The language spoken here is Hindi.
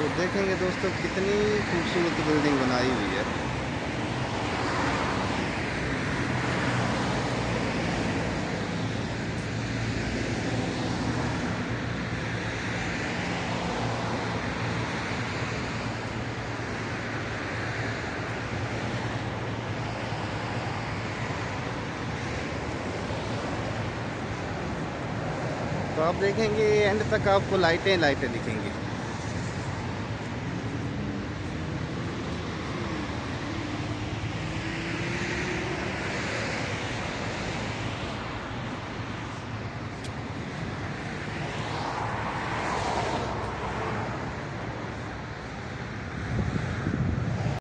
तो देखेंगे दोस्तों कितनी खूबसूरत बिल्डिंग बनाई हुई है। तो आप देखेंगे एंड तक आपको लाइटें लाइटें दिखेंगी।